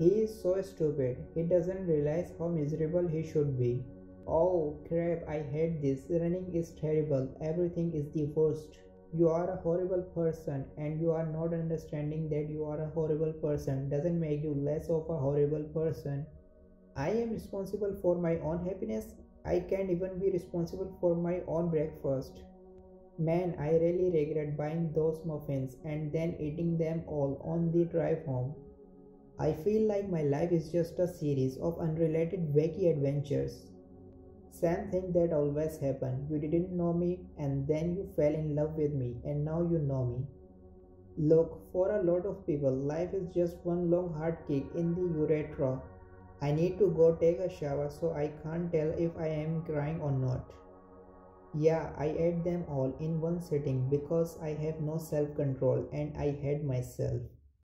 He is so stupid. He doesn't realize how miserable he should be. Oh crap, I hate this. Running is terrible. Everything is the worst. You are a horrible person, and you are not understanding that you are a horrible person doesn't make you less of a horrible person. I am responsible for my own happiness. I can't even be responsible for my own breakfast. Man, I really regret buying those muffins and then eating them all on the drive home. I feel like my life is just a series of unrelated wacky adventures. Same thing that always happened. You didn't know me and then you fell in love with me and now you know me. Look, for a lot of people, life is just one long hard kick in the urethra. I need to go take a shower so I can't tell if I am crying or not. Yeah, I ate them all in one sitting because I have no self control and I hate myself.